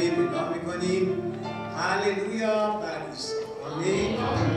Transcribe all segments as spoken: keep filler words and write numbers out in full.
بشنویم نگاه میکنیم. هللویا بر عیسی. آمین.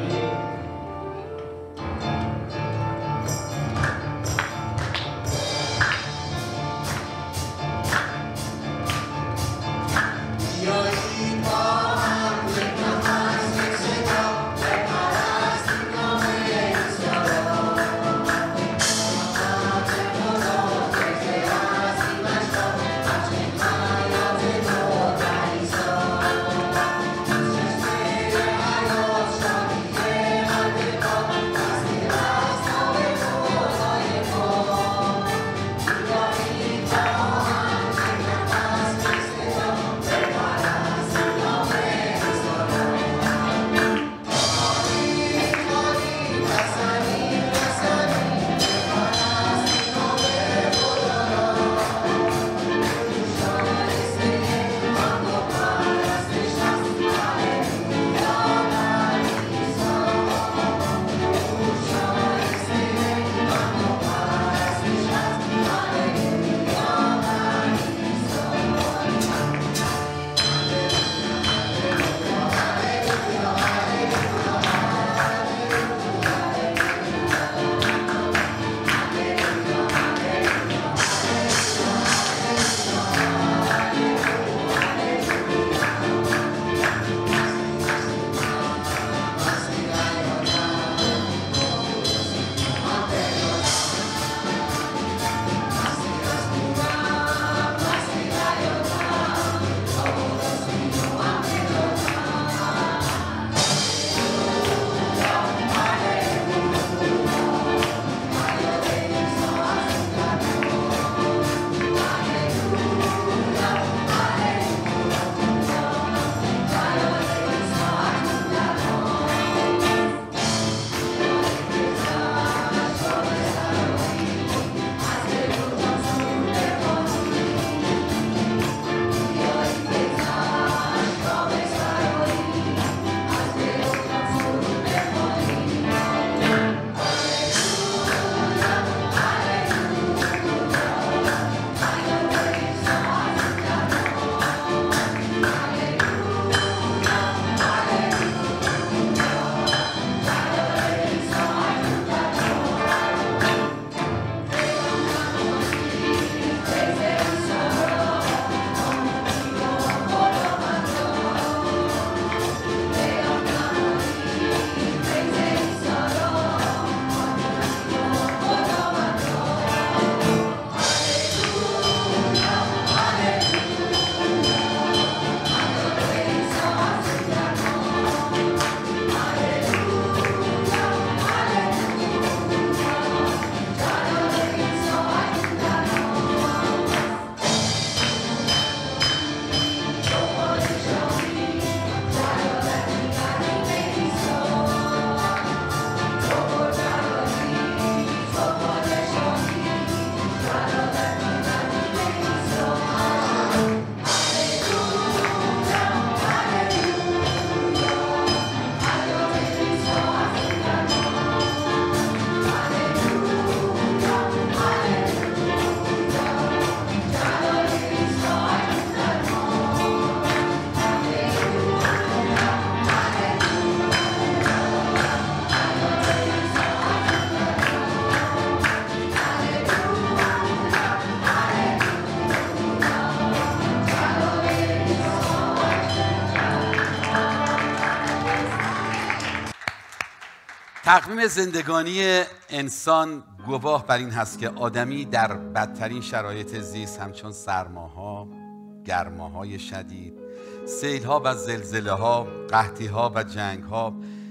تقویم زندگانی انسان گواه بر این هست که آدمی در بدترین شرایط زیست همچون سرماها، گرماهای شدید، سیلها و زلزله‌ها، قحطی‌ها و جنگ‌ها،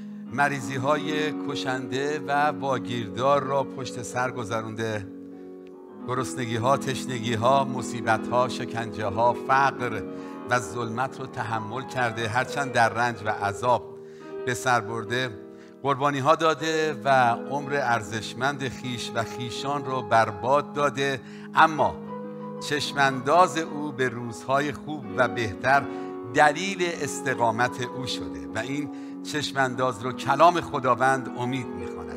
مریضی‌های کشنده و واگیردار را پشت سر گذرونده، گرسنگی‌ها، تشنگی‌ها، مصیبت‌ها، شکنجه‌ها، فقر و ظلمت رو تحمل کرده، هرچند در رنج و عذاب به سر برده، قربانی ها داده و عمر ارزشمند خیش و خیشان رو برباد داده، اما چشمانداز او به روزهای خوب و بهتر دلیل استقامت او شده و این چشمانداز رو کلام خداوند امید می‌خواند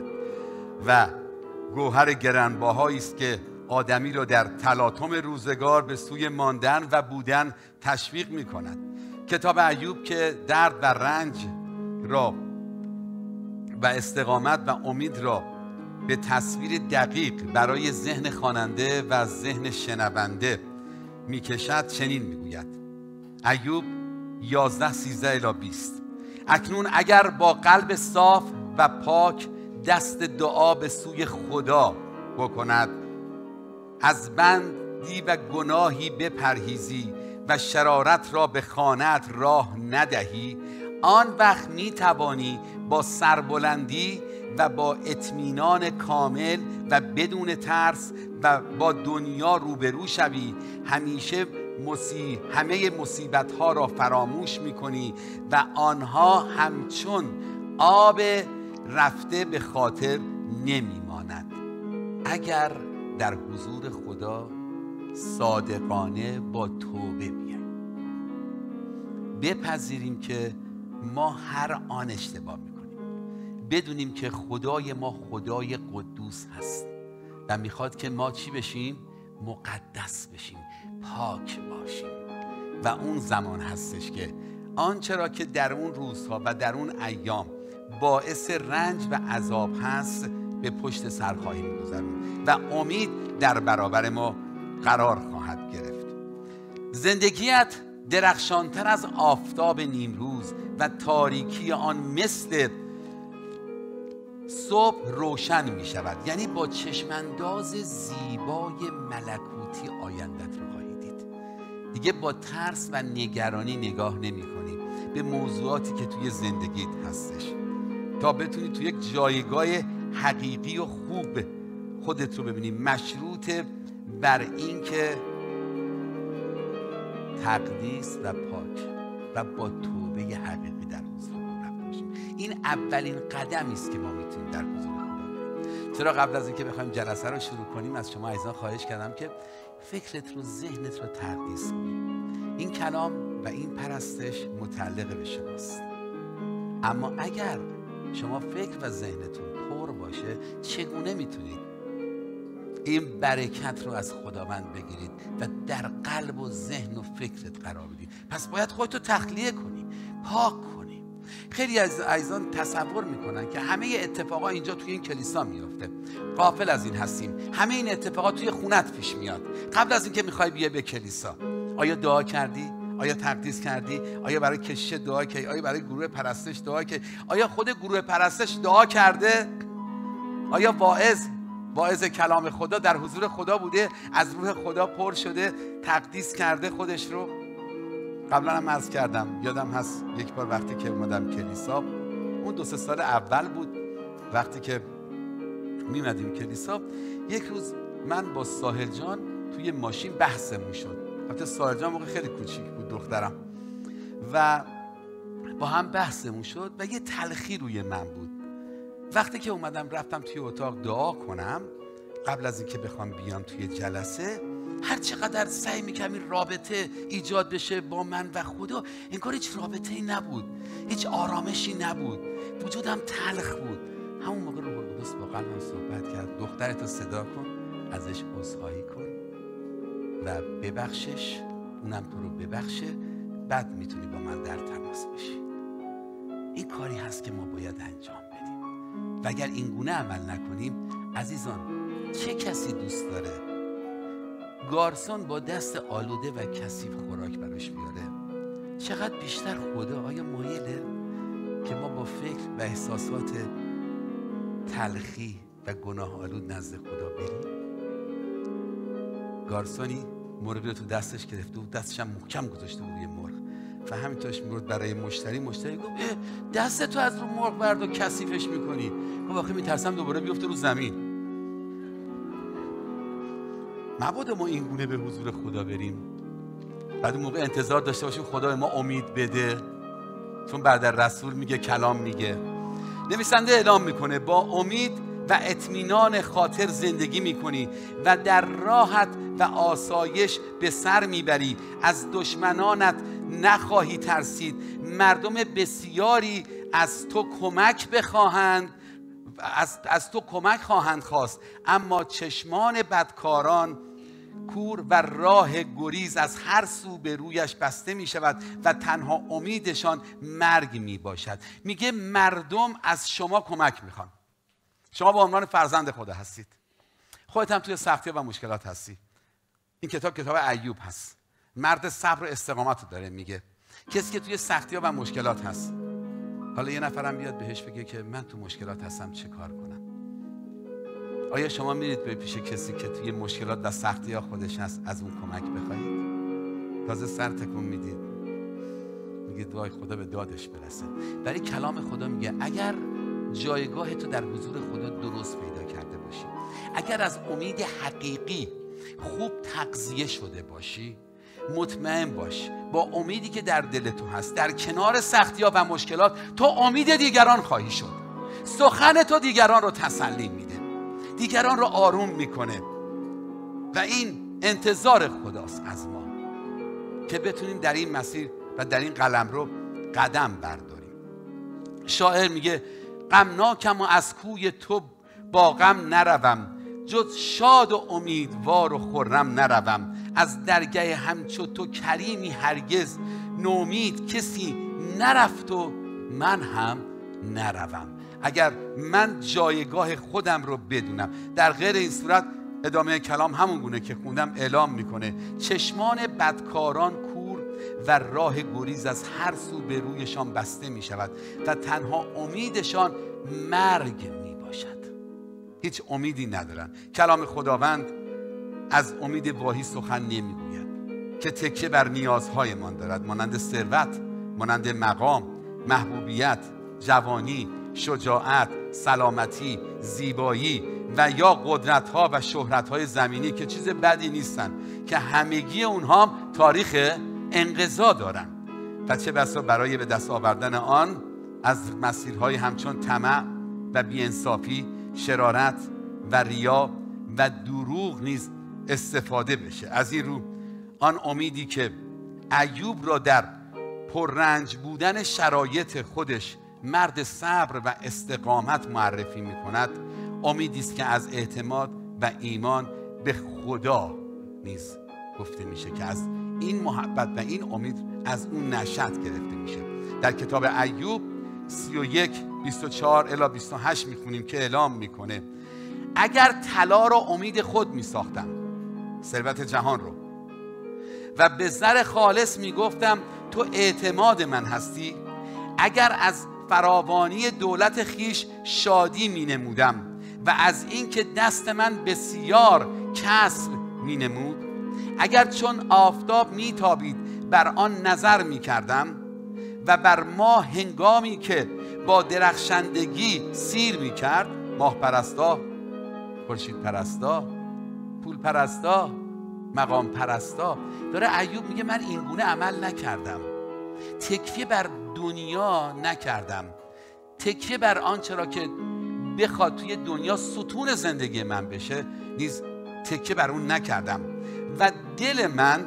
و گوهر گرانبهایی است که آدمی رو در تلاطم روزگار به سوی ماندن و بودن تشویق می‌کند. کتاب ایوب که درد و رنج را و استقامت و امید را به تصویر دقیق برای ذهن خواننده و ذهن شنونده میکشد چنین میگوید. ایوب یازده سیزده الی بیست. اکنون اگر با قلب صاف و پاک دست دعا به سوی خدا بکند، از بندی و گناهی بپرهیزی و شرارت را به خانه‌ات راه ندهی، آن وقت می توانی با سربلندی و با اطمینان کامل و بدون ترس و با دنیا روبرو شوی. همیشه مصیب همه مصیبت ها را فراموش می کنی و آنها همچون آب رفته به خاطر نمی ماند. اگر در حضور خدا صادقانه با توبه بیاییم، بپذیریم که ما هر آن اشتباه میکنیم، بدونیم که خدای ما خدای قدوس هست و میخواد که ما چی بشیم؟ مقدس بشیم، پاک باشیم. و اون زمان هستش که آنچه را که در اون روزها و در اون ایام باعث رنج و عذاب هست به پشت سر خواهیم گذاریم و امید در برابر ما قرار خواهد گرفت. زندگیت درخشانتر از آفتاب نیمروز و تاریکی آن مثل صبح روشن می شود. یعنی با چشمانداز زیبای ملکوتی آیندت رو خواهی دید. دیگه با ترس و نگرانی نگاه نمی کنی به موضوعاتی که توی زندگیت هستش تا بتونی توی یک جایگاه حقیقی و خوب خودت رو ببینی، مشروط بر این که تقدیس و پاک و با توبه حقیقی در حضور خدا باشیم. این اولین قدمی است که ما میتونیم در حضور خدا بریم. چرا قبل از اینکه بخوایم جلسه رو شروع کنیم از شما عزیزان خواهش کردم که فکرت رو، ذهنت رو تقدیس کنیم. این کلام و این پرستش متعلق به شماست، اما اگر شما فکر و ذهنتون پر باشه چگونه میتونید این برکت رو از خداوند بگیرید و در قلب و ذهن و فکرت قرار بدید؟ پس باید خودتو تخلیه کنی، پاک کنی. خیلی از عزیزان تصور میکنن که همه اتفاقا اینجا توی این کلیسا میفته. غافل از این هستیم. همه این اتفاقات توی خونت پیش میاد. قبل از اینکه میخوای بیای به کلیسا، آیا دعا کردی؟ آیا تقدیس کردی؟ آیا برای کشش دعا کردی؟ آیا برای گروه پرستش دعا کردی؟ آیا خود گروه پرستش دعا کرده؟ آیا واعظ واعظ کلام خدا در حضور خدا بوده، از روح خدا پر شده، تقدیس کرده خودش رو؟ قبلا هم عرض کردم، یادم هست یک بار وقتی که اومدم کلیسا، اون دو سه سال اول بود، وقتی که میمدیم کلیسا، یک روز من با ساحل جان توی ماشین بحثمون شد. البته ساحل جان موقع خیلی کوچیک بود، دخترم، و با هم بحثمون شد و یه تلخی روی من بود. وقتی که اومدم رفتم توی اتاق دعا کنم قبل از اینکه بخوام بیام توی جلسه، هر چقدر سعی میکنم این رابطه ایجاد بشه با من و خدا، انگار هیچ رابطه‌ای نبود، هیچ آرامشی نبود، وجودم تلخ بود. همون موقع روح القدس با قلبم صحبت کرد، دخترتو صدا کن، ازش عذرخواهی کن و ببخشش، اونم تو رو ببخشه، بعد میتونی با من در تماس بشی. این کاری هست که ما باید انجام بدیم و اگر این گونه عمل نکنیم، عزیزان، چه کسی دوست داره گارسون با دست آلوده و کثیف خوراک براش بیاره؟ چقدر بیشتر خدا آیا مایله که ما با فکر و احساسات تلخی و گناه آلود نزد خدا بریم؟ گارسونی مرغی رو تو دستش گرفته بود، دستش هم محکم گذاشته بود روی مرغ و همینطورش میگفت برای مشتری مشتری گفت دست تو از رو مرغ برد و کثیفش میکنی. گفت آخه میترسم دوباره بیفته رو زمین. مبادا ما این گونه به حضور خدا بریم، بعد اون موقع انتظار داشته باشیم خدا ما امید بده، چون بعد رسول میگه، کلام میگه، نویسنده اعلام میکنه با امید و اطمینان خاطر زندگی میکنی و در راحت و آسایش به سر میبری. از دشمنانت نخواهی ترسید. مردم بسیاری از تو کمک بخواهند از, از تو کمک خواهند خواست، اما چشمان بدکاران کور و راه گریز از هر سو به رویش بسته می شود و تنها امیدشان مرگ می باشد. میگه مردم از شما کمک میخوان. شما به عنوان فرزند خدا هستید، خودت هم توی سختی و مشکلات هستی. این کتاب کتاب ایوب هست، مرد صبر و استقامت رو داره میگه. کسی که توی سختی و مشکلات هست، حالا یه نفرم بیاد بهش بگه که من تو مشکلات هستم چه کار کنم؟ آیا شما میرید به پیش کسی که توی مشکلات و سختی ها خودش هست از اون کمک بخواید؟ تازه سر تکون میدید، میگید وای خدا به دادش برسه. ولی کلام خدا میگه اگر جایگاه تو در حضور خدا درست پیدا کرده باشی، اگر از امید حقیقی خوب تغذیه شده باشی، مطمئن باش با امیدی که در دل تو هست در کنار سختی‌ها و مشکلات تو امید دیگران خواهی شد. سخن تو دیگران رو تسلی میده، دیگران رو آروم میکنه و این انتظار خداست از ما که بتونیم در این مسیر و در این قلمرو قدم برداریم. شاعر میگه غمناکم و از کوی تو با غم نروم، جز شاد و امیدوار و خرم نروم. از درگاه همچو تو کریمی هرگز، نومید کسی نرفت و من هم نروم. اگر من جایگاه خودم رو بدونم، در غیر این صورت ادامه کلام همون گونه که خوندم اعلام میکنه چشمان بدکاران کور و راه گریز از هر سو به رویشان بسته میشود و تنها امیدشان مرگ میباشد. هیچ امیدی ندارن. کلام خداوند از امید واهی سخن نمیگوید که تکیه بر نیازهایمان دارد، مانند ثروت، مانند مقام، محبوبیت، جوانی، شجاعت، سلامتی، زیبایی و یا قدرت‌ها و شهرت‌های زمینی که چیز بدی نیستن، که همگی اونها تاریخ انقضا دارن و چه بسا برای به دست آوردن آن از مسیرهای همچون طمع و بی‌انصافی، شرارت و ریا و دروغ نیز استفاده بشه. از این رو آن امیدی که ایوب را در پررنج بودن شرایط خودش مرد صبر و استقامت معرفی می کند، امیدی است که از اعتماد و ایمان به خدا نیز گفته میشه که از این محبت و این امید از اون نشأت گرفته میشه. در کتاب ایوب سی و یک بیست و چهار الی بیست و هشت میخونیم که اعلام میکنه اگر طلا را امید خود میساختم، ثروت جهان رو، و به زر خالص میگفتم تو اعتماد من هستی، اگر از فراوانی دولت خیش شادی می نمودم و از اینکه دست من بسیار کسب می نمود، اگر چون آفتاب می تابید بر آن نظر می کردم و بر ماه هنگامی که با درخشندگی سیر می کرد، ماه پرستا، خورشید پرستا، پول پرستا، مقام پرستا. داره ایوب میگه من این گونه عمل نکردم، تکیه بر دنیا نکردم، تکیه بر آنچه را که بخواد توی دنیا ستون زندگی من بشه نیز تکیه بر اون نکردم و دل من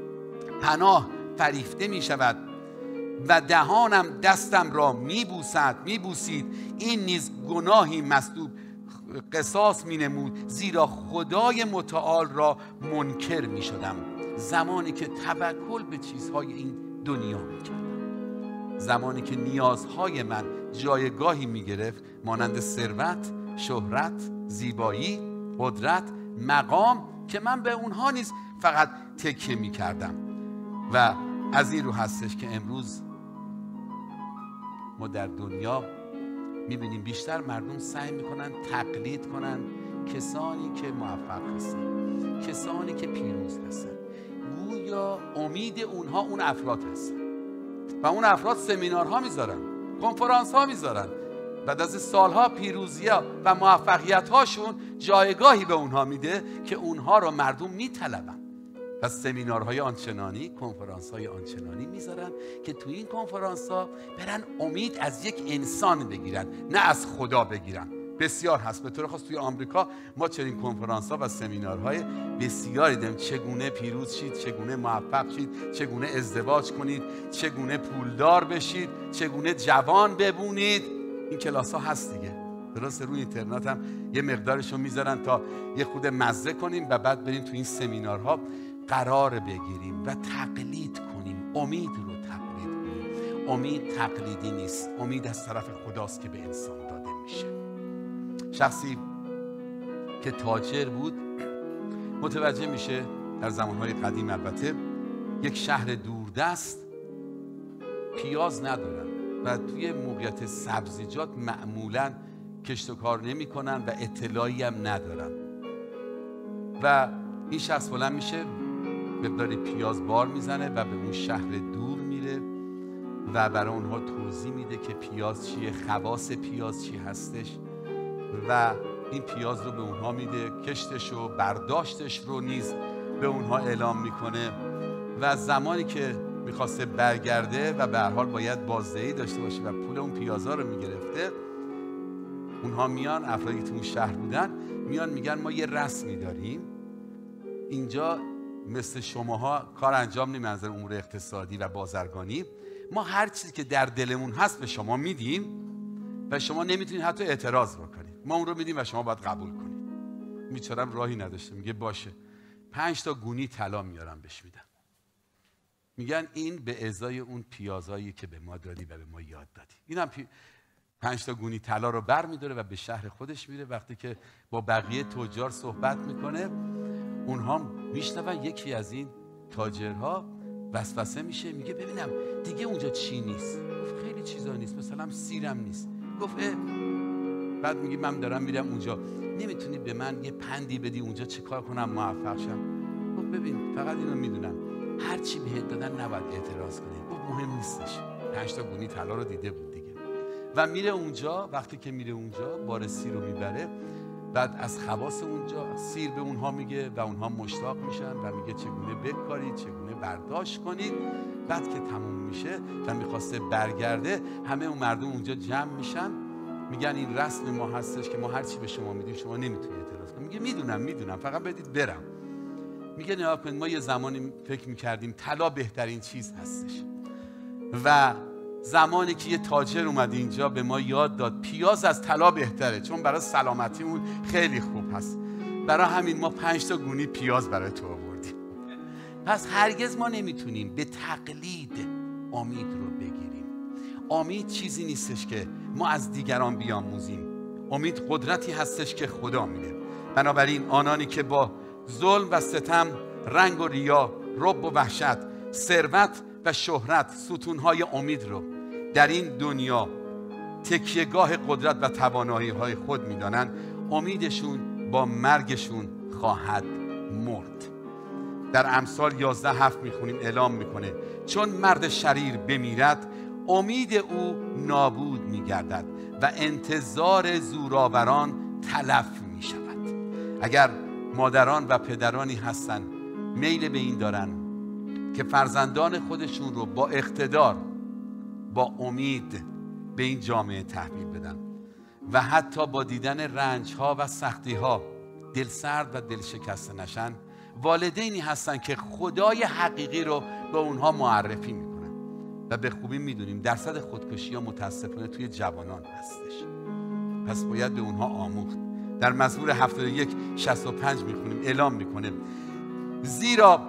پناه فریفته می شود و دهانم دستم را می بوسد می بوسید. این نیز گناهی مسلوب قصاص می نمود، زیرا خدای متعال را منکر می شدم زمانی که توکل به چیزهای این دنیا می کردم، زمانی که نیازهای من جایگاهی می گرفت مانند ثروت، شهرت، زیبایی، قدرت، مقام که من به اونها نیز فقط تکیه می کردم. و از این رو هستش که امروز ما در دنیا می بینیم بیشتر مردم سعی می کنن تقلید کنن کسانی که موفق هستن، کسانی که پیروز هستن، گویا امید اونها اون افراد هستن و اون افراد سمینارها میذارن، کنفرانس ها میذارن، بعد از سالها پیروزی ها و موفقیت هاشون جایگاهی به اونها میده که اونها رو مردم میطلبن و سمینارهای آنچنانی، کنفرانس های آنچنانی میذارن که توی این کنفرانس ها برن امید از یک انسان بگیرن، نه از خدا بگیرن. بسیار هست. به طور خاص توی آمریکا ما چنین کنفرانس ها و سمینارهای بسیاری داریم. چگونه پیروز شید، چگونه موفق شید، چگونه ازدواج کنید، چگونه پولدار بشید، چگونه جوان ببونید. این کلاس ها هست دیگه. درست روی اینترنت هم یه مقدارشو میذارن تا یه خود مزه کنیم و بعد بریم تو این سمینارها قرار بگیریم و تقلید کنیم. امید رو تقلید کنیم. امید تقلیدی نیست، امید از طرف خداست که به انسان داده میشه. شخصی که تاجر بود متوجه میشه در زمانهای قدیم، البته یک شهر دوردست پیاز ندارن و توی موقعیت سبزیجات معمولاً کشت و کار نمی کنن و اطلاعی هم ندارن و این شخص بلند میشه مقداری پیاز بار میزنه و به اون شهر دور میره و برای اونها توضیح میده که پیاز چیه، خواص پیاز چی هستش و این پیاز رو به اونها میده، کشتش و برداشتش رو نیز به اونها اعلام میکنه و زمانی که میخواسته برگرده و به هر حال باید بازدهی داشته باشه و پول اون پیازها رو میگرفته، اونها میان، افرادی که تو اون شهر بودن میان میگن ما یه رسمی داریم اینجا، مثل شماها کار انجام نمیدیم از امور اقتصادی و بازرگانی، ما هر چیزی که در دلمون هست به شما میدیم و شما نمیتونید حتی اعتراض بکنید، ما اون رو میدیم و شما باید قبول کنید. میچارم راهی نداشته، میگه باشه، پنج تا گونی طلا میارم بهش میدم. میگن این به ازای اون پیازایی که به ما دادی و به ما یاد دادی. اینم پی... پنج تا گونی طلا رو بر میداره و به شهر خودش میره. وقتی که با بقیه تجار صحبت میکنه اونها میشنون یکی از این تاجرها وسوسه میشه، میگه ببینم دیگه اونجا چی نیست؟ خیلی چیزا نیست، مثلا سیرم نیست. گفت اه. بعد میگه من دارم میرم اونجا، نمیتونی به من یه پندی بدی اونجا چه کار کنم موفق شم؟ گفت ببین فقط اینو میدونم هر چی بهت دادن نباید اعتراض کنی. گفت مهم نیستش، پنج تا گونی طلا رو دیده بود دیگه. و میره اونجا، وقتی که میره اونجا بار سیر رو میبره، بعد از خواص اونجا سیر به اونها میگه و اونها مشتاق میشن و میگه چگونه بکارید، چگونه برداشت کنید. بعد که تموم میشه و میخواسته برگرده، همه اون مردم اونجا جمع میشن، میگن این رسم ما هستش که ما هر چی به شما میدیم شما نمیتونید اعتراض کنید. میگه میدونم میدونم فقط بدید برم. میگه نگاه کنید ما یه زمانی فکر میکردیم طلا بهترین چیز هستش و زمانی که یه تاجر اومد اینجا به ما یاد داد پیاز از طلا بهتره چون برای سلامتیمون خیلی خوب هست، برای همین ما پنج تا گونی پیاز برای تو آوردیم. پس هرگز ما نمیتونیم به تقلید امید رو بگیریم. امید چیزی نیستش که ما از دیگران بیاموزیم، امید قدرتی هستش که خدا میده. بنابراین آنانی که با ظلم و ستم، رنگ و ریا، رعب و وحشت، ثروت و شهرت ستونهای امید رو در این دنیا تکیهگاه قدرت و توانایی‌های خود می‌دانند، امیدشون با مرگشون خواهد مرد. در امثال یازده هفت می‌خونیم، اعلام می‌کنه چون مرد شریر بمیرد امید او نابود می‌گردد و انتظار زورآوران تلف می‌شود. اگر مادران و پدرانی هستن میل به این دارن که فرزندان خودشون رو با اقتدار، با امید به این جامعه تحویل بدن و حتی با دیدن رنج‌ها و سختی‌ها دلسرد و دل شکسته نشن، والدینی هستن که خدای حقیقی رو به اونها معرفی میکنن و به خوبی میدونیم درصد خودکشی‌ها متاسفانه توی جوانان هستش. پس باید به اونها آموخت. در مزمور هفتاد و یک شصت و پنج میخونیم، اعلام میکنه زیرا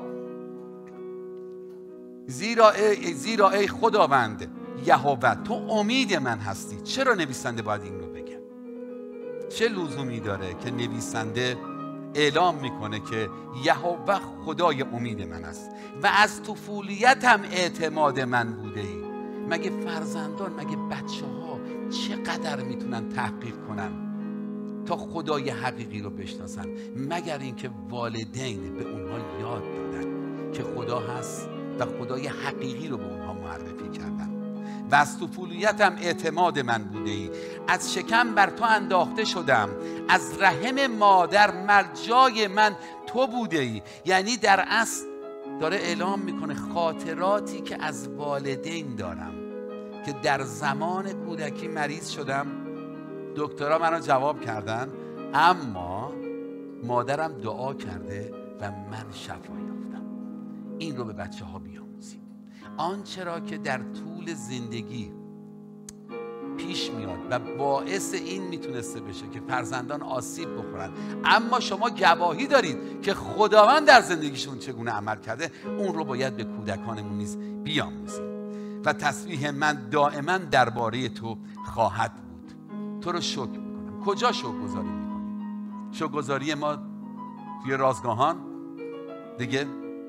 زیرا ای, زیرا ای خداوند یهوه تو امید من هستی. چرا نویسنده باید این رو بگه؟ چه لزومی داره که نویسنده اعلام میکنه که یهوه خدای امید من است و از طفولیتم اعتماد من بوده ای؟ مگه فرزندان، مگه بچه ها چقدر میتونن تحقیق کنن تا خدای حقیقی رو بشناسن، مگر اینکه والدین به اونها یاد دادن که خدا هست و خدای حقیقی رو به اونها معرفی کردن. و از طفولیتم اعتماد من بوده ای، از شکم بر تو انداخته شدم، از رحم مادر مرجای من تو بوده ای. یعنی در اصل داره اعلام میکنه خاطراتی که از والدین دارم که در زمان کودکی مریض شدم، دکترها منو جواب کردن اما مادرم دعا کرده و من شفا یافتم. این رو به بچه ها بیاموزیم. آنچه را که در طول زندگی پیش میاد و باعث این میتونسته بشه که فرزندان آسیب بخورن، اما شما گواهی دارید که خداوند در زندگیشون چگونه عمل کرده، اون رو باید به کودکانمون نیز بیاموزیم. و تسبیح من دائما درباره تو خواهد بود. تو رو شکر میکنم. کجا شکرگزاری میکنیم؟ شکرگزاری ما توی رازگاهان دیگه،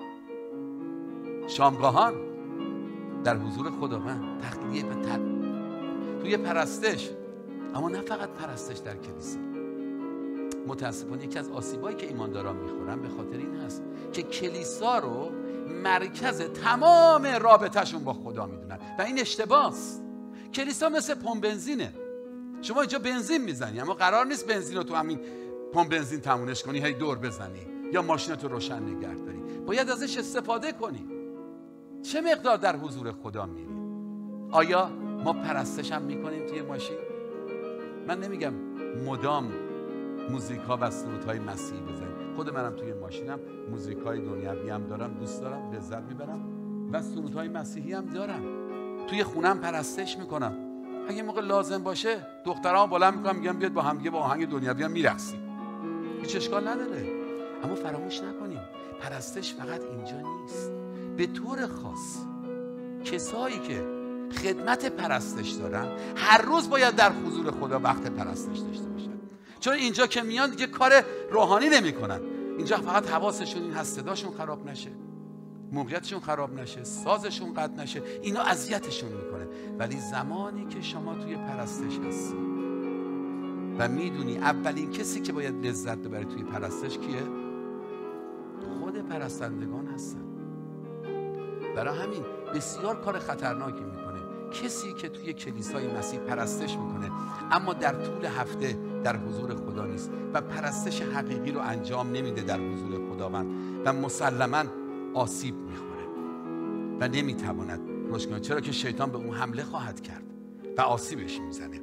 شامگاهان، در حضور خداوند، تخلیه و تر... توی پرستش، اما نه فقط پرستش در کلیسا. متاسفانه یکی از آسیبایی که ایمانداران میخورن به خاطر این هست که کلیسا رو مرکز تمام رابطهشون با خدا میدونن و این اشتباهست. کلیسا مثل پمپ بنزینه. شما اینجا بنزین میزنی، اما قرار نیست بنزین رو تو همین پمپ بنزین تمومش کنی، هی دور بزنی یا ماشینت رو روشن نگه داری. باید ازش استفاده کنی. چه مقدار در حضور خدا میری؟ آیا ما پرستش هم میکنیم توی ماشین؟ من نمیگم مدام موزیک ها و سرود های مسیحی بزنیم. خود منم توی ماشینم موزیک های دنیوی هم دارم، دوست دارم، لذت میبرم و سرود های مسیحی هم دارم. توی خونم پرستش میکنم. اگه موقع لازم باشه دخترها بالا میکنم، میگم بیاد با هم دیگه با آهنگ دنیوی هم میرقصیم. هیچ اشکال نداره. اما فراموش نکنیم پرستش فقط اینجا نیست. به طور خاص کسایی که خدمت پرستش دارن هر روز باید در حضور خدا وقت پرستش داشته باشن. چون اینجا که میان دیگه کار روحانی نمی کنن. اینجا فقط حواسشون این هست صداشون خراب نشه، موقعیتشون خراب نشه، سازشون قطع نشه. اینا اذیتشون میکنه. ولی زمانی که شما توی پرستش هستی و میدونی اولین کسی که باید لذت ببره توی پرستش کیه؟ خود پرستندگان هستن. برای همین بسیار کار خطرناکی میکنه کسی که توی کلیسای مسیح پرستش میکنه اما در طول هفته در حضور خدا نیست و پرستش حقیقی رو انجام نمیده در حضور خداوند و مسلماً آسیب میخوره و نمیتواند رشد کنه، چرا که شیطان به اون حمله خواهد کرد و آسیبش میزنه.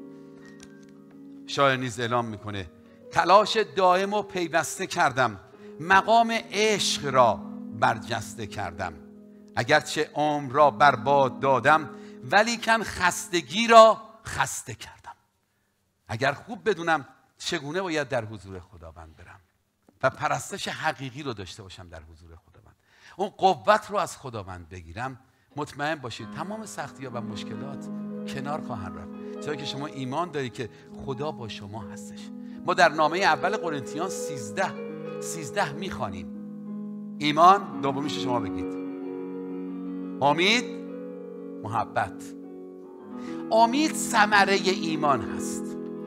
شاعر نیز اعلام میکنه تلاش دائم و پیوسته کردم، مقام عشق را برجسته کردم. اگرچه عمر را برباد دادم ولیکن خستگی را خسته کردم. اگر خوب بدونم چگونه باید در حضور خداوند برم و پرستش حقیقی رو داشته باشم در حضور خداوند، اون قوت رو از خداوند بگیرم، مطمئن باشید تمام سختی‌ها و مشکلات کنار خواهند رفت، چرا که شما ایمان دارید که خدا با شما هستش. ما در نامه اول قرنتیان سیزده سیزده میخوانیم. ایمان، دومیش شما بگید. امید، محبت. امید ثمره ایمان هست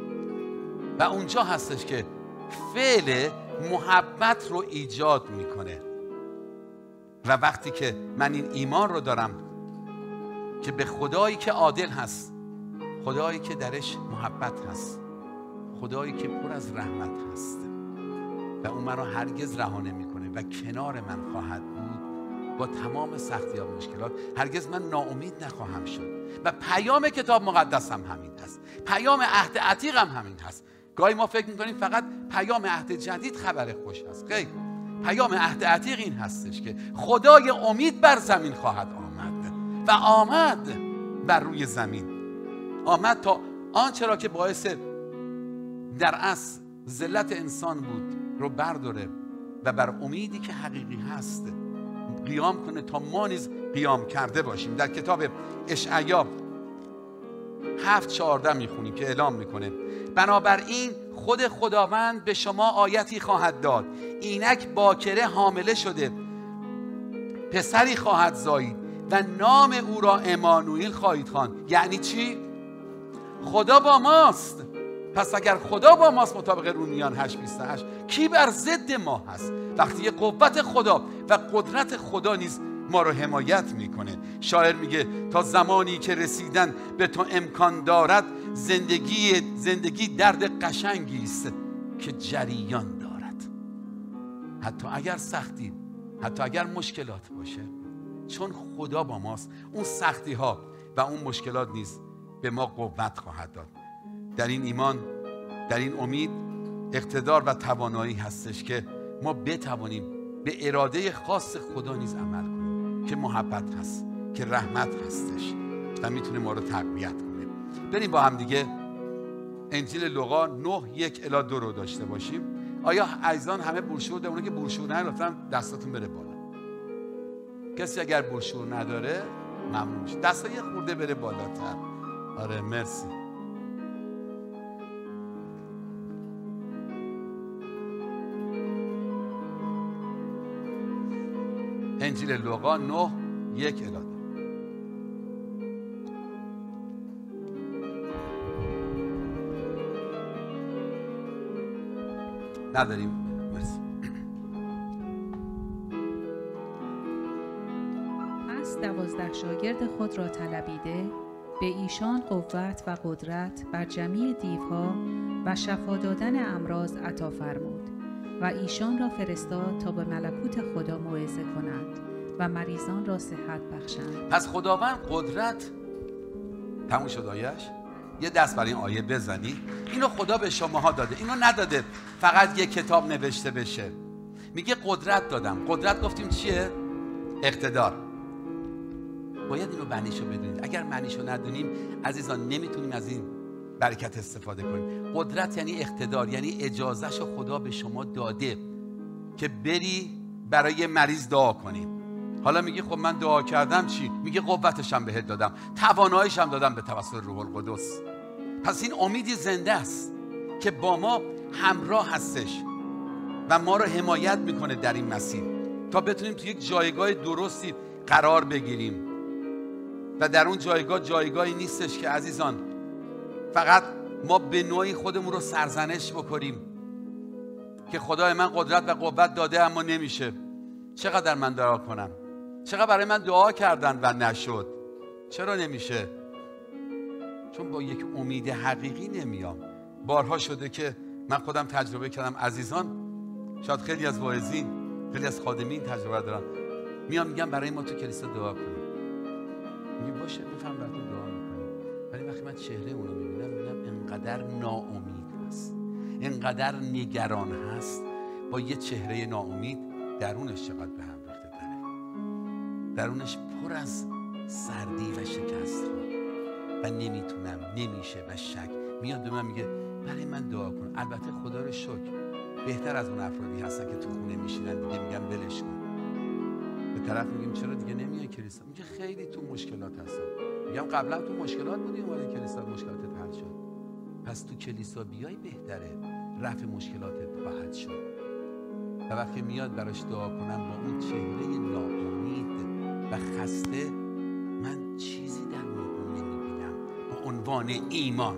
و اونجا هستش که فعل محبت رو ایجاد میکنه. و وقتی که من این ایمان رو دارم که به خدایی که عادل هست، خدایی که درش محبت هست، خدایی که پر از رحمت هست و اون من رو هرگز رها نمیکنه و کنار من خواهد بود با تمام سختی ها و مشکلات، هرگز من ناامید نخواهم شد. و پیام کتاب مقدس هم همین هست، پیام عهد عتیق هم همین هست. گاهی ما فکر میکنیم فقط پیام عهد جدید خبر خوش هست. خیر، پیام عهد عتیق این هستش که خدای امید بر زمین خواهد آمد و آمد بر روی زمین. آمد تا آنچه را که باعث در اصل ذلت انسان بود رو برداره و بر امیدی که حقیقی هست قیام کنه تا ما نیز قیام کرده باشیم. در کتاب اشعیا هفت چهارده میخونیم که اعلام میکنه بنابراین خود خداوند به شما آیتی خواهد داد، اینک باکره حامله شده پسری خواهد زایید و نام او را امانوئیل خواهید خواند. یعنی چی؟ خدا با ماست. پس اگر خدا با ماست مطابق رومیان هشت بیست و هشت، کی بر ضد ما هست؟ وقتی قوت خدا و قدرت خدا نیز ما رو حمایت میکنه. شاعر میگه تا زمانی که رسیدن به تو امکان دارد، زندگی زندگی درد قشنگی است که جریان دارد. حتی اگر سختی، حتی اگر مشکلات باشه، چون خدا با ماست، اون سختی ها و اون مشکلات نیز به ما قوت خواهد داد. در این ایمان، در این امید اقتدار و توانایی هستش که ما بتوانیم به اراده خاص خدا نیز عمل کنیم که محبت هست، که رحمت هستش و میتونه ما رو تقویت کنه. بریم با هم دیگه انجیل لوقا نه یک الی دو رو داشته باشیم. آیا عزیزان همه بروشور دارن؟ اونایی که بروشور ندارن لطفاً دستاتون بره بالا. کسی اگر بروشور نداره ممنون میشه دستا یه خورده بره بالاتر. آره مرسی. انجیل لوقا نه یک الی دو. نداریم؟ مرسی. پس دوازده شاگرد خود را طلبیده به ایشان قوت و قدرت بر جمیع دیوها و شفا دادن امراض عطا فرمود و ایشان را فرستاد تا به ملکوت خدا موعظه کنند و مریضان را صحت بخشند. پس خداوند قدرت تموم شد آیش. یه دست برای این آیه بزنی. اینو خدا به شماها داده، اینو نداده فقط یه کتاب نوشته بشه. میگه قدرت دادم. قدرت گفتیم چیه؟ اقتدار. باید اینو معنیشو بدونید. اگر معنیشو ندونیم عزیزان نمیتونیم از این برکت استفاده کنیم. قدرت یعنی اقتدار، یعنی اجازهشو خدا به شما داده که بری برای مریض دعا کنیم. حالا میگی خب من دعا کردم چی؟ میگه قوتشم بهت دادم، تواناییشم دادم به توسط روح القدس. پس این امیدی زنده است که با ما همراه هستش و ما رو حمایت میکنه در این مسیر تا بتونیم تو یک جایگاه درستی قرار بگیریم. و در اون جایگاه جایگاهی نیستش که عزیزان فقط ما به نوعی خودمون رو سرزنش بکنیم که خدای من قدرت و قوت داده اما نمیشه. چقدر من دعا کنم، چقدر برای من دعا کردن و نشد، چرا نمیشه؟ چون با یک امید حقیقی نمیام. بارها شده که من خودم تجربه کردم عزیزان، شاید خیلی از واعظین، خیلی از خادمین تجربه دارن، میام میگم برای ما تو کلیسا دعا کنیم. میگم باشه بفهم براتون دعا میکنیم، ولی وقتی من چهره اونو میبینم میگم انقدر ناامید هست، انقدر نگران هست، با یه چهره ناامید درونش چقدر به هم ریخته داره، درونش پر از سردی و شکست ها و نمیتونم، نمیشه و شک. میاد به من میگه برای من دعا کن. البته خدا رو شکر بهتر از اون افرادی هستن که تو خونه میشینن دیگه میگم ولش کن. به طرف میگیم چرا دیگه نمیای کلیسا؟ میگه خیلی تو مشکلات هستم. میگم قبلا تو مشکلات بودی اومدی کلیسا مشکلاتت حل شد. پس تو کلیسا بیای بهتره، رفع مشکلاتت خواهد شد. و وقتی میاد براش دعا کنم با اون چهره ناامید و خسته، من چیزی در اون نمیبینم با عنوان ایمان.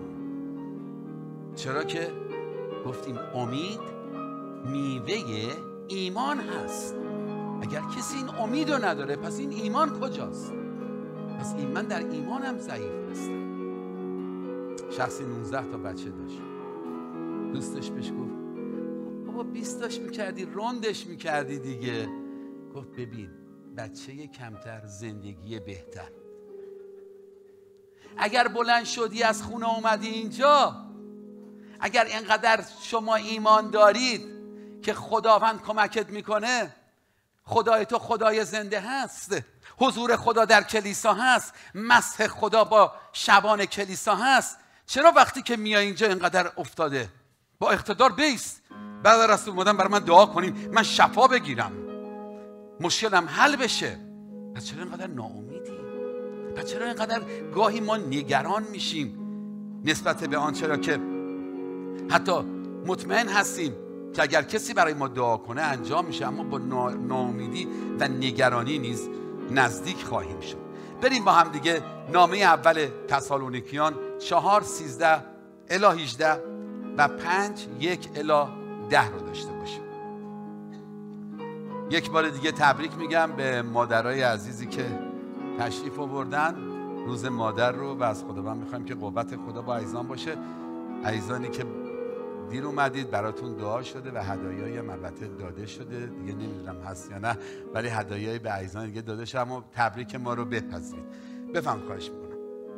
چرا که گفتیم امید میوه ایمان هست. اگر کسی این امید رو نداره پس این ایمان کجاست؟ پس این من در ایمانم ضعیف هستم. شخصی نوزده تا بچه داشت، دوستش بهش گفت بابا بیست تاش میکردی روندش میکردی دیگه. گفت ببین بچه کمتر زندگی بهتر. اگر بلند شدی از خونه اومدی اینجا، اگر اینقدر شما ایمان دارید که خداوند کمکت میکنه، خدای تو خدای زنده هست، حضور خدا در کلیسا هست، مسح خدا با شبان کلیسا هست، چرا وقتی که میای اینجا اینقدر افتاده؟ با اقتدار بیست. بعد رسول اومدن برای من دعا کنیم من شفا بگیرم، مشکلم حل بشه. پس چرا اینقدر ناامیدی؟ پس چرا اینقدر گاهی ما نگران میشیم نسبت به آن؟ چرا که حتی مطمئن هستیم که اگر کسی برای ما دعا کنه انجام میشه، اما با ناامیدی و نگرانی نیز نزدیک خواهیم شد. بریم با هم دیگه نامه اول تسالونیکیان چهار سیزده الی هجده و پنج یک الی ده رو داشته باشیم. یک بار دیگه تبریک میگم به مادرای عزیزی که تشریف آوردن روز مادر رو، و از خداوند میخوایم که قوت خدا با عزیزان باشه. عزیزانی که دیر اومدید براتون دعا شده و هدایایی هم البته داده شده، دیگه نمیدونم هست یا نه، ولی هدایایی به عزیزان دیگه داده شده. اما تبریک ما رو بپذیرید. بفهم خواهش میکنم.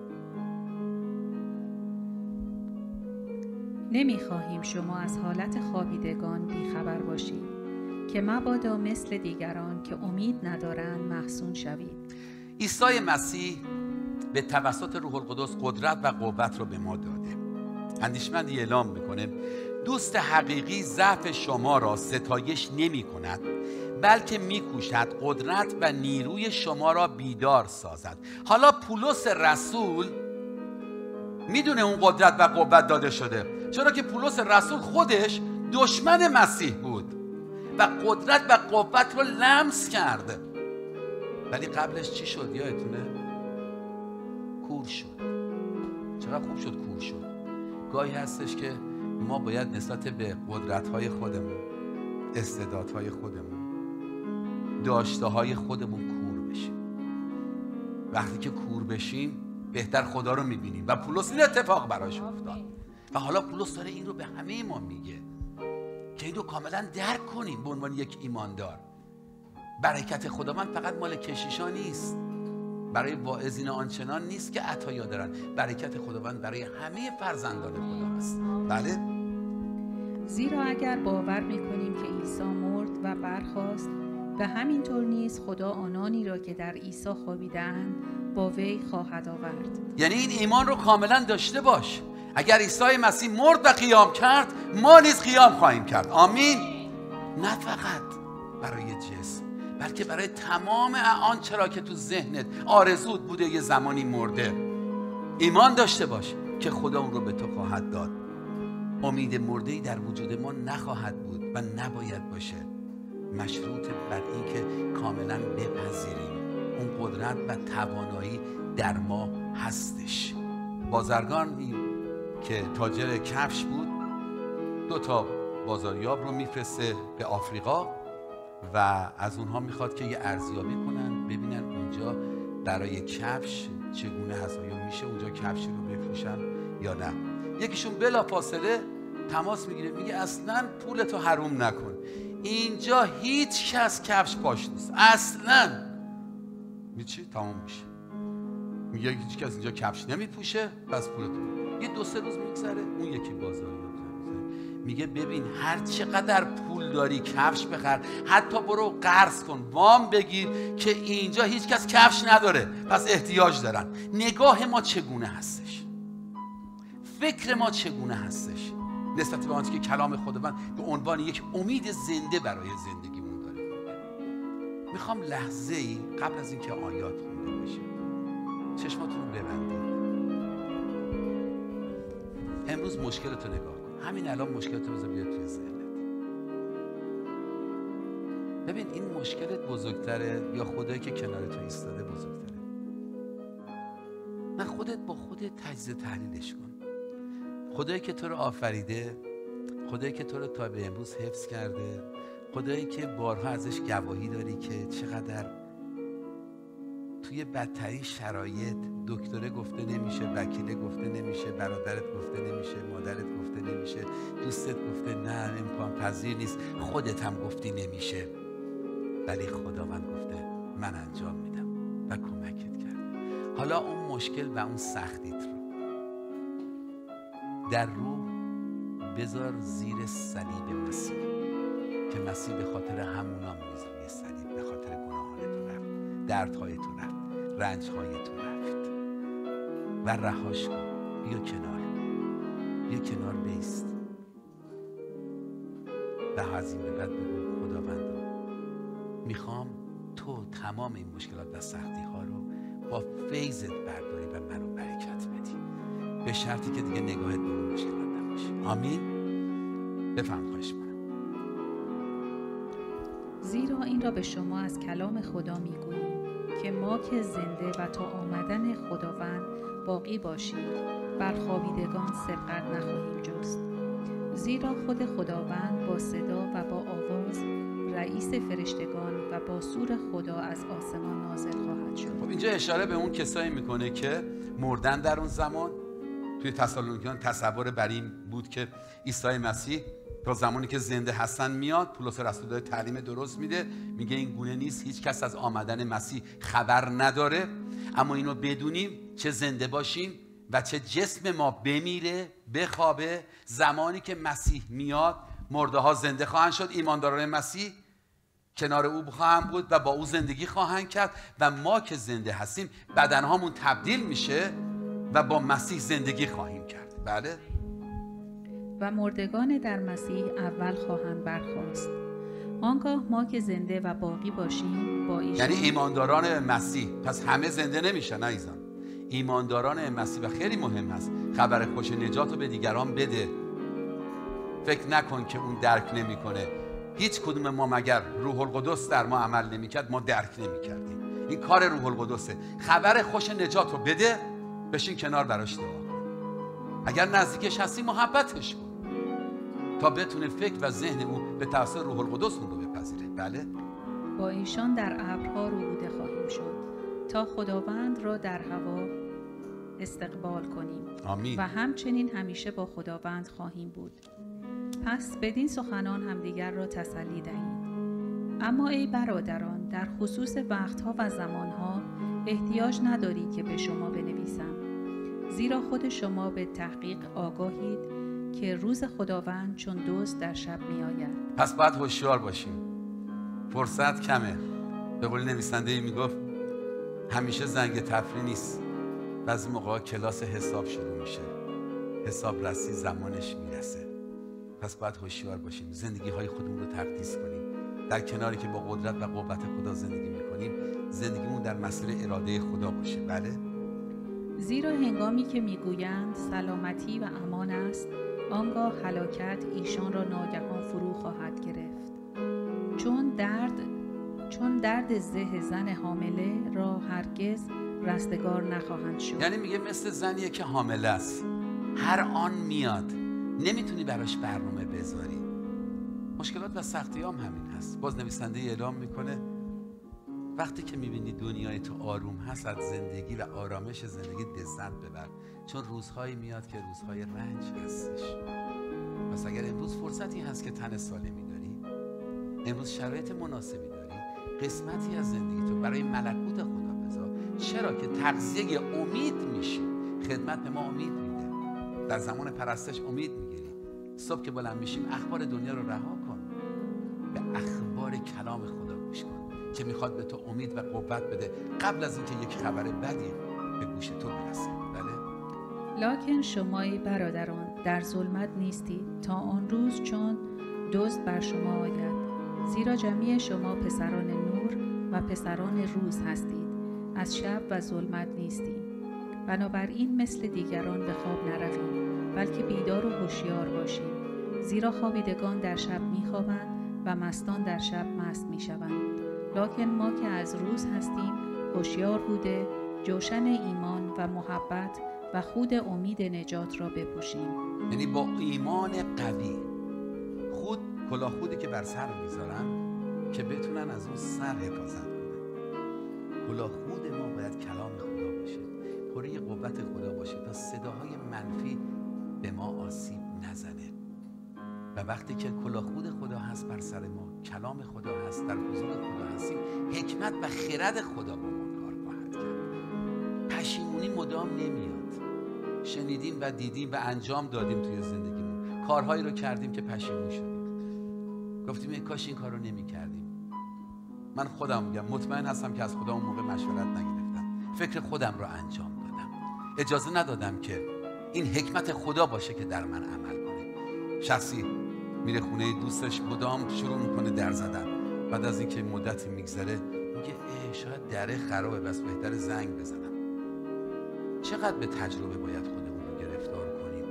نمیخواهیم شما از حالت خوابیدگان بیخبر باشید که مبادا مثل دیگران که امید ندارند محزون شوید. عیسی مسیح به توسط روح القدس قدرت و قوت رو به ما داده. اندیشمندی اعلام میکنه دوست حقیقی ضعف شما را ستایش نمی کند، بلکه میکوشد قدرت و نیروی شما را بیدار سازد. حالا پولس رسول میدونه اون قدرت و قوت داده شده، چرا که پولس رسول خودش دشمن مسیح بود و قدرت و قوت رو لمس کرد. ولی قبلش چی شد یادتونه؟ کور شد. چقدر خوب شد کور شد. گاهی هستش که ما باید نسبت به قدرت‌های خودمون، استعدادهای خودمون، داشته‌های خودمون کور بشیم. وقتی که کور بشیم بهتر خدا رو می‌بینیم و پولس این اتفاق براش افتاد. و حالا پولس داره این رو به همه ما میگه که این رو کاملا درک کنیم به عنوان یک ایماندار. برکت خداوند فقط مال کشیشا نیست، برای واعظین آنچنان نیست که عطایا دارن. برکت خداوند برای همه فرزندان خدا هست. بله، زیرا اگر باور می‌کنیم که عیسی مرد و برخاست و همینطور نیز خدا آنانی را که در عیسی خوابیدند با وی خواهد آورد. یعنی این ایمان رو کاملا داشته باش. اگر عیسی مسیح مرد و قیام کرد، ما نیز قیام خواهیم کرد. آمین. نه فقط برای جسم، بلکه برای تمام آنچه را که تو ذهنت آرزوت بوده یه زمانی مرده. ایمان داشته باش که خدا اون رو به تو خواهد داد. امید مرده‌ای در وجود ما نخواهد بود و نباید باشه. مشروط بر این که کاملا بپذیریم اون قدرت و توانایی در ما هستش. بازرگانی که تاجر کفش بود دو تا بازاریاب رو میفرسته به آفریقا و از اونها میخواد که یه ارزیابی کنن، ببینن اونجا برای کفش چگونه هست، یا میشه اونجا کفشی رو بفروشن یا نه. یکیشون بلافاصله تماس میگیره، میگه اصلا پولتو حروم نکن، اینجا هیچ کس کفش پاش نیست اصلا. میگه چی؟ تمام میشه. میگه هیچ کس اینجا کفش نمیپوشه، پس پولتو. یه دو سه روز میگذره، اون یکی بازاریاب میگه ببین هر چقدر پول داری کفش بخر، حتی برو قرض کن، وام بگیر، که اینجا هیچ کس کفش نداره، پس احتیاج دارن. نگاه ما چگونه هستش؟ فکر ما چگونه هستش نسبت به آنچه که کلام خداوند به عنوان یک امید زنده برای زندگیمون داره؟ میخوام لحظه ای قبل از اینکه آیات خونده بشه چشماتون رو ببندید. امروز مشکلتو نگاه کن. همین الان مشکلتو بذار بیاد توی ذهنت. ببین این مشکلت بزرگتره یا خدایی که کنار تو ایستاده بزرگتره؟ نه، خودت با خودت تجزیه تحلیلش کن. خدایی که تو رو آفریده، خدایی که تو رو تا به امروز حفظ کرده، خدایی که بارها ازش گواهی داری که چقدر توی بدترین شرایط، دکتره گفته نمیشه، وکیله گفته نمیشه، برادرت گفته نمیشه، مادرت گفته نمیشه، دوستت گفته نه امکان پذیر نیست، خودت هم گفتی نمیشه، ولی خداوند گفته من انجام میدم و کمکت کرده. حالا اون مشکل و اون سختیت رو در روح بذار زیر صلیب مسیح، که مسیح به خاطر همونا میز روی صلیب، به خاطر گناهان تو رفت، دردهای تو رفت، رنجهای تو رفت و رهاش کن. بیا کنار، بیا کنار بیست و از این به بعد بگو خداوندا میخوام تو تمام این مشکلات و سختی ها رو با فیضت برداری و منو برکت بدی، به شرطی که دیگه نگاهت به اون مشکلات نباشه. آمین. بفهم خواهش کنم. زیرا این را به شما از کلام خدا میگوییم که ما که زنده و تا آمدن خداوند باقی باشیم بر خوابیدگان سبقت نخواهیم جست. زیرا خود خداوند با صدا و با آواز، رئیس فرشتگان و با سور خدا از آسمان نازل خواهد شد. خب اینجا اشاره به اون کسایی میکنه که مردن در اون زمان. توی تسالونیکیان تصور بر این بود که عیسی مسیح تا زمانی که زنده هستن میاد. پولس رسول داره تعلیم درست میده، میگه این گونه نیست، هیچ کس از آمدن مسیح خبر نداره، اما اینو بدونیم چه زنده باشیم و چه جسم ما بمیره بخوابه، زمانی که مسیح میاد مرده ها زنده خواهند شد، ایمانداران مسیح کنار او خواهند بود و با او زندگی خواهند کرد و ما که زنده هستیم بدنهامون تبدیل میشه و با مسیح زندگی خواهیم کرد. بله. و مردگان در مسیح اول خواهند برخاست. آنگاه ما که زنده و باقی باشیم با ایشان، یعنی ایمانداران مسیح، پس همه زنده نمیشن عزیزان. ایمانداران مسیح، و خیلی مهم هست خبر خوش نجات رو به دیگران بده. فکر نکن که اون درک نمیکنه. هیچ کدوم ما مگر روح القدس در ما عمل نمیکرد ما درک نمیکردیم. این کار روح القدسه. خبر خوش نجات رو بده، بشین کنار براش دعا کن. اگر نزدیکش هستی محبتش کن تا بتونه فکر و ذهن او به توسط روح القدس اون رو بپذیره. بله. با ایشان در ابرها ربوده خواهیم شد تا خداوند را در هوا استقبال کنیم. آمین. و همچنین همیشه با خداوند خواهیم بود. پس بدین سخنان همدیگر را تسلی دهید. اما ای برادران، در خصوص وقتها و زمانها احتیاج ندارید که به شما بنویسم، زیرا خود شما به تحقیق آگاهید که روز خداوند چون دزد در شب می آید. پس باید هوشیار باشیم. فرصت کمه. به قول نویسنده می گفت همیشه زنگ تفریح نیست. بعضی موقع کلاس حساب شروع میشه. حساب رسی زمانش میرسه. پس باید هوشیار باشیم. زندگی های خودمون رو تقدیس کنیم. در کناری که با قدرت و قوت خدا زندگی میکنیم، زندگیمون در مسیر اراده خدا باشه. بله. زیرا هنگامی که میگویند سلامتی و امان است، آنگاه هلاکت ایشان را ناگهان فرو خواهد گرفت. چون درد چون درد زه زن حامله را هرگز رستگار نخواهند شد. یعنی میگه مثل زنیه که حامله است، هر آن میاد، نمیتونی براش برنامه بذاری. مشکلات و سختی هم همین هست. باز نویسنده اعلام میکنه وقتی که میبینی دنیای تو آروم هست، از زندگی و آرامش زندگی لذت ببر، چون روزهایی میاد که روزهای رنج هستش. پس اگر امروز فرصتی هست که تن سالمی داری، امروز شرایط مناسبی داری، قسمتی از زندگی تو برای ملکوت خدا بذار. چرا که تغذیه امید میشی. خدمت به ما امید میده. در زمان پرستش امید میگیری. صبح که بلند میشیم اخبار دنیا رو رها کن، به اخبار کلام خدا گوش کن که میخواد به تو امید و قوت بده قبل از اینکه یک خبر بدی به گوش تو برسه. بله. لکن شما ای برادران در ظلمت نیستید تا آن روز چون دزد بر شما آید، زیرا جمیع شما پسران نور و پسران روز هستید، از شب و ظلمت نیستیم. بنابراین مثل دیگران به خواب نرویم، بلکه بیدار و هوشیار باشیم، زیرا خوابیدگان در شب میخوابند و مستان در شب مست میشوند. لکن ما که از روز هستیم هوشیار بوده جوشن ایمان و محبت و خود امید نجات را بپوشیم. یعنی با ایمان قوی، خود کلاه خودی که بر سر میذارن که بتونن از اون سر حفاظت کنن. کلاه خود ما باید کلام خدا باشه، پره قوت خدا باشه تا صداهای منفی به ما آسیب نزنه. و وقتی که کلاه خود خدا هست بر سر ما، کلام خدا هست، در حضور خدا هستیم، حکمت و خرد خدا با ما کار خواهد کرد. پشیمونی مدام نمیاد. شنیدیم و دیدیم و انجام دادیم توی زندگیمون، کارهایی رو کردیم که پشیمون شدیم، گفتیم ای کاش این کار رو نمی کردیم. من خودم میگم مطمئن هستم که از خدا اون موقع مشورت نگرفتم، فکر خودم رو انجام دادم، اجازه ندادم که این حکمت خدا باشه که در من عمل کنه. شخصی میره خونه دوستش، مدام شروع میکنه در زدن، بعد از اینکه مدتی میگذره میگه ای شاید دره خرابه، بس بهتر زنگ بزنم. چقدر به تجربه باید خودمون رو گرفتار کنیم؟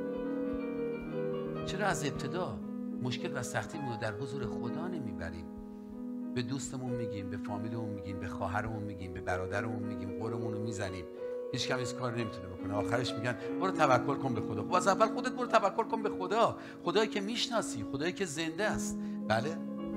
چرا از ابتدا مشکل و سختیمون رو در حضور خدا نمیبریم؟ به دوستمون میگیم، به فامیلمون میگیم، به خواهرمون میگیم، به برادرمون میگیم، قرمون رو میزنیم، هیچ کم این کار نمیتونه بکنه. آخرش میگن برو توکل کن به خدا. خب از اول خودت برو توکل کن به خدا، خدایی که میشناسی، خدایی که زنده است. بله.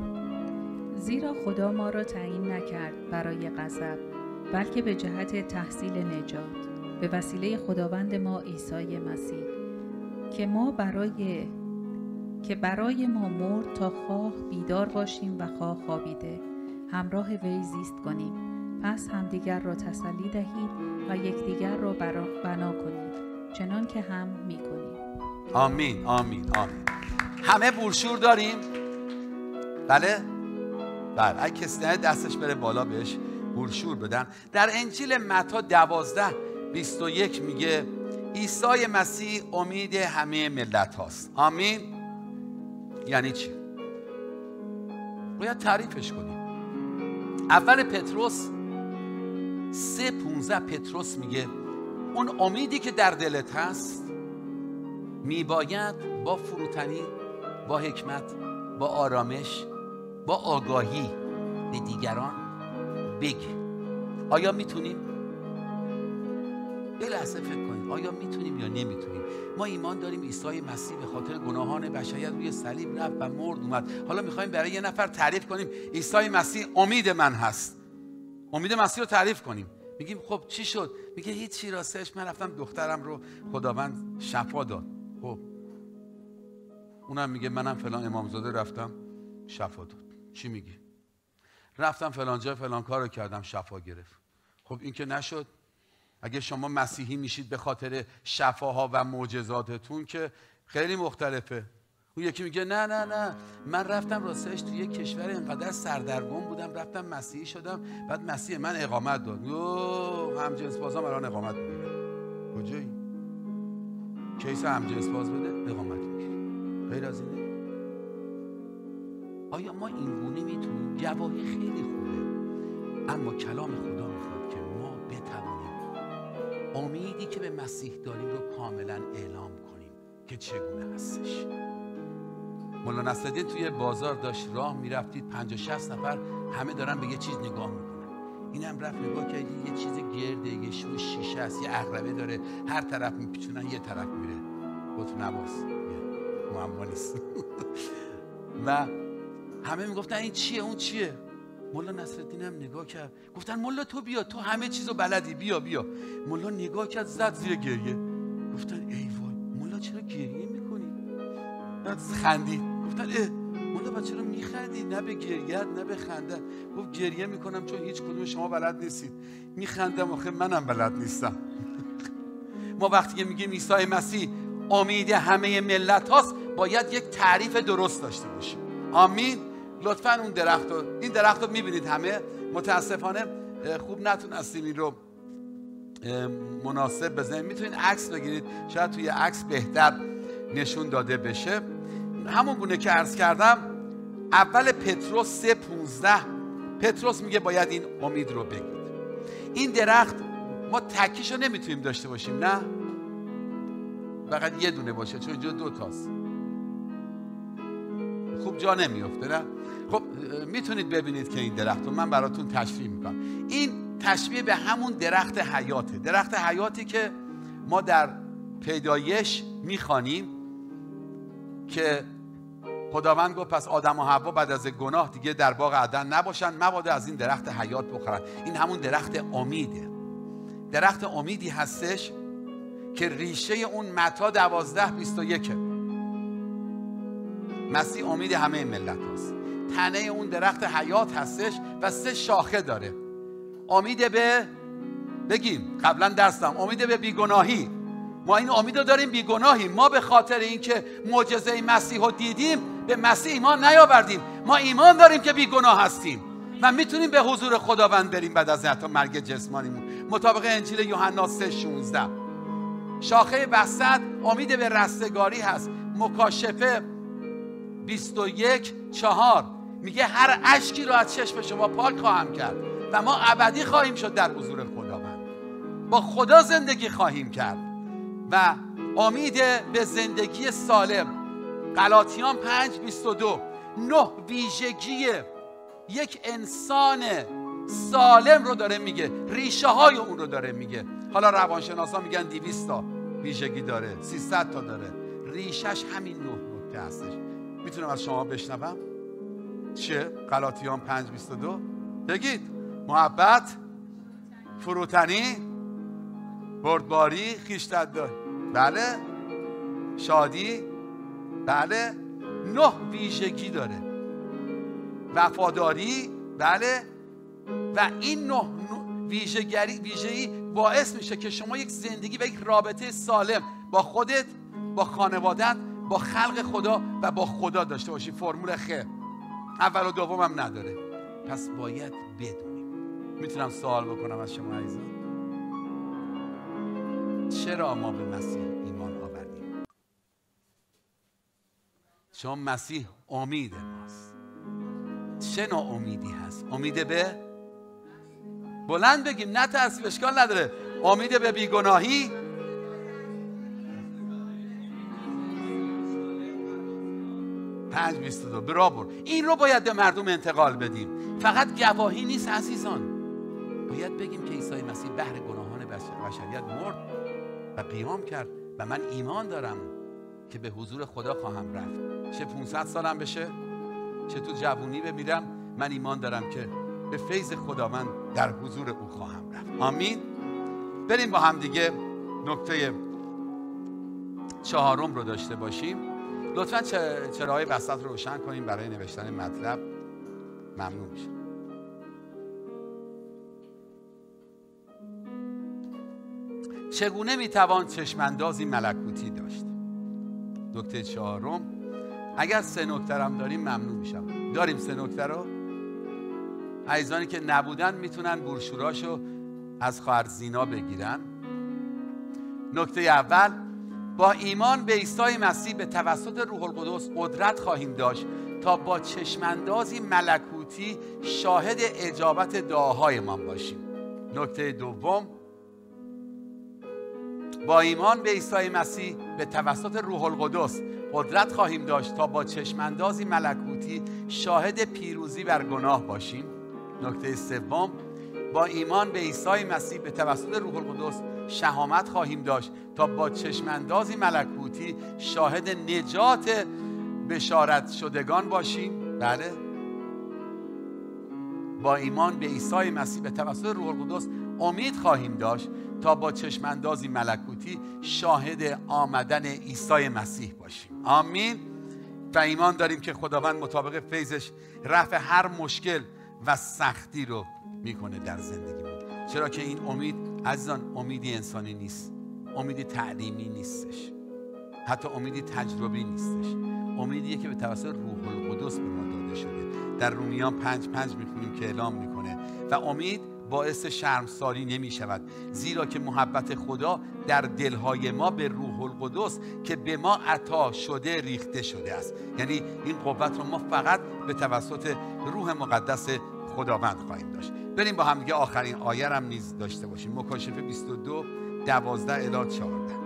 زیرا خدا ما را تعیین نکرد برای غضب، بلکه به جهت تحصیل نجات به وسیله خداوند ما عیسی مسیح، که ما برای که برای ما مرد تا خواه بیدار باشیم و خواه خوابیده همراه وی زیست کنیم. پس همدیگر را تسلی دهید و یکدیگر را بنا کنید چنان که هم می‌کنیم. آمین آمین آمین. همه بروشور داریم؟ بله. بله اگه کسی نه دستش بره بالا بهش برشور بدن. در انجیل متی دوازده بیست و یک میگه عیسی مسیح امید همه ملت هاست. آمین. یعنی چی؟ باید تعریفش کنیم. اول پتروس سه پونزده پتروس میگه اون امیدی که در دلت هست میباید با فروتنی، با حکمت، با آرامش، با آگاهی به دیگران بگی. آیا میتونیم؟ یه لحظه فکر کنید آیا میتونیم یا نمیتونیم؟ ما ایمان داریم عیسی مسیح به خاطر گناهان بشریت روی صلیب رفت و مرد اومد. حالا میخوایم برای یه نفر تعریف کنیم عیسی مسیح امید من هست. امید مسیح رو تعریف کنیم. میگیم خب چی شد؟ میگه هیچی، راستش من رفتم دخترم رو خداوند شفا داد. خب اونم میگه منم فلان امامزاده رفتم شفا داد. چی میگی؟ رفتم فلان جا فلان کارو کردم شفا گرفت. خب این که نشد. اگه شما مسیحی میشید به خاطر شفاها و معجزاتتون که خیلی مختلفه. اون یکی میگه نه نه نه من رفتم راستش توی یک کشور اینقدر سردرگم بودم رفتم مسیحی شدم بعد مسیح من اقامت داد. یو همجنس بازام الان اقامت میگیره. کجایی؟ کیس همجنس باز بده اقامت میگیره. غیر از اینه؟ آیا ما این گونه میتونیم؟ گواهی خیلی خوبه اما کلام خدا میخواد که ما بتوانیم امیدی که به مسیح داریم رو کاملا اعلام کنیم که چگونه هستش. مولا نصرالدین توی بازار داشت راه میرفتید پنجاه شصت نفر همه دارن به یه چیز نگاه میکنن. اینم رفت نگاه کرد یه چیز گرده، یه شو شیشه است، یه عقربه داره، هر طرف میپیچونن یه طرف میره. گفت نباس معما نیست. و همه میگفتن این چیه اون چیه. مولا نصرالدین هم نگاه کرد گفتن مولا تو بیا تو همه چیزو بلدی بیا بیا. مولا نگاه کرد زد زیر گریه. گفتن ای وای مولا چرا گریه میکنی؟ بعد خندید. گفتن اه مولا بچه چرا میخندی؟ نه به گریت نه به خندت. گفت گریه میکنم چون هیچ کدوم شما بلد نیستید. میخندم آخه منم بلد نیستم. ما وقتی که میگیم عیسی مسیح امید همه ملت هاست باید یک تعریف درست داشته باشیم. آمین. لطفاً اون درخت رو این درخت رو میبینید همه متاسفانه خوب نتونستیم این رو مناسب بزنیم. میتونید عکس بگیرید شاید توی عکس بهتر نشون داده بشه. همون گونه که عرض کردم اول پتروس سه پونزده پتروس میگه باید این امید رو بگید. این درخت ما تکیشو نمیتونیم داشته باشیم نه فقط یه دونه باشه چون اینجا دو تاست خوب جا نمیفته نه. خب میتونید ببینید که این درخت رو من براتون تشریح میکنم. این تشبیه به همون درخت حیاته. درخت حیاتی که ما در پیدایش میخوانیم که خداوند گفت پس آدم و حوا بعد از گناه دیگه در باغ عدن نباشن مبادا از این درخت حیات بخورن. این همون درخت امیده. درخت امیدی هستش که ریشه اون متی دوازده بیست و یک مسیح امید همه ملت هست. تنه اون درخت حیات هستش و سه شاخه داره. امید به بگیم قبلا درس دادم امید به بیگناهی. ما این امید رو داریم بیگناهیم. ما به خاطر اینکه معجزه مسیح رو دیدیم به مسیح ایمان نیاوردیم. ما ایمان داریم که بیگناه هستیم و میتونیم به حضور خداوند بریم بعد از حتی مرگ جسمانیمون مطابق انجیل یوحنا سه شانزده. شاخه وسط امید به رستگاری هست. مکاشفه بیست و یک چهار میگه هر اشکی رو از چشم شما پاک خواهم کرد و ما ابدی خواهیم شد در حضور خداوند. با خدا زندگی خواهیم کرد و امید به زندگی سالم. غلاطیان پنج بیست و دو نه ویژگی یک انسان سالم رو داره میگه. ریشه های اون رو داره میگه. حالا روانشناسا میگن دویست تا ویژگی داره سیصد تا داره. ریشش همین نه نکته هستش. میتونم از شما بشنوم چه؟ غلاطیان پنج بیست و دو بگید. محبت، فروتنی، بردباری، خویشتن‌داری، بله، شادی، بله، نه ویژگی داره. وفاداری، بله، و این نه ویژگی ویژگی باعث میشه که شما یک زندگی و یک رابطه سالم با خودت، با خانوادت، با خلق خدا و با خدا داشته باشی. فرمول خ اول و دوم هم نداره. پس باید بدونیم. میتونم سوال بکنم از شما عزیزان؟ چرا ما به مسیح ایمان آوردیم؟ چون مسیح امید ماست. چه نوع امیدی هست؟ امید به بلند بگیم، نترسیم، اشکال نداره. امید به بیگناهی، پنج بیست و دو برابر. این رو باید به مردم انتقال بدیم. فقط گواهی نیست عزیزان، باید بگیم که عیسی مسیح بهر گناهان بشریت مرد و قیام کرد و من ایمان دارم که به حضور خدا خواهم رفت. چه پانصد سالم بشه، چه تو جوونی بمیرم، من ایمان دارم که به فیض خداوند در حضور او خواهم رفت. آمین. بریم با هم دیگه نکته چهارم رو داشته باشیم. لطفاً چراهای وسط رو روشن کنیم برای نوشتن مطلب. ممنون میشم. چگونه میتوان چشماندازی ملکوتی داشت؟ نکته چهارم. اگر سه نکته هم داریم ممنون میشم. داریم سه نکته رو؟ عزیزانی که نبودن میتونن بروشوراشو از خواهر زینا بگیرن. نکته اول، با ایمان به عیسی مسیح به توسط روح القدس قدرت خواهیم داشت تا با چشماندازی ملکوتی شاهد اجابت دعاهایمان باشیم. نکته دوم، با ایمان به عیسی مسیح به توسط روح القدس قدرت خواهیم داشت تا با چشماندازی ملکوتی شاهد پیروزی بر گناه باشیم. نکته سوم، با ایمان به عیسی مسیح به توسط روح القدس شهامت خواهیم داشت تا با چشماندازی ملکوتی شاهد نجات بشارت شدگان باشیم. بله، با ایمان به عیسی مسیح به توسط روح القدس امید خواهیم داشت تا با چشماندازی ملکوتی شاهد آمدن عیسی مسیح باشیم. آمین. و ایمان داریم که خداوند مطابق فیضش رفع هر مشکل و سختی رو میکنه در زندگیمون. چرا که این امید عزیزان امیدی انسانی نیست، امیدی تعلیمی نیستش، حتی امیدی تجربی نیستش. امیدیه که به توسط روح القدس به ما داده شده. در رومیان پنج پنج میخونیم که اعلام میکنه و امید باعث شرمساری نمی شود، زیرا که محبت خدا در دلهای ما به روح القدس که به ما عطا شده ریخته شده است. یعنی این قوت رو ما فقط به توسط روح مقدس خداوند خواهیم داشت. بریم با هم دیگه آخرین آیه هم نیز داشته باشیم. مکاشفه بیست و دو دوازده الی چهارده.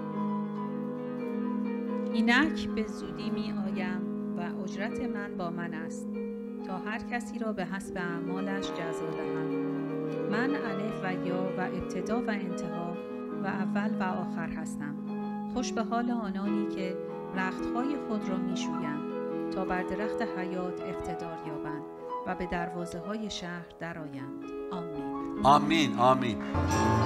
اینک به زودی می آیم و اجرت من با من است تا هر کسی را به حسب اعمالش جزا دهم. من الف و یا و ابتدا و انتها و اول و آخر هستم. خوش به حال آنانی که رختهای خود را می شویند تا بر درخت حیات اقتدار یابند و به دروازه های شهر درآیند. آمین. آمین. آمین.